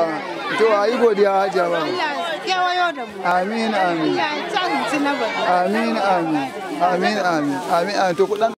to ayi godiya hajiya ba. kewayo da mu. Amin amin. Allah ya sa mu ci na gaba. Amin amin. Amin amin. Amin to kudan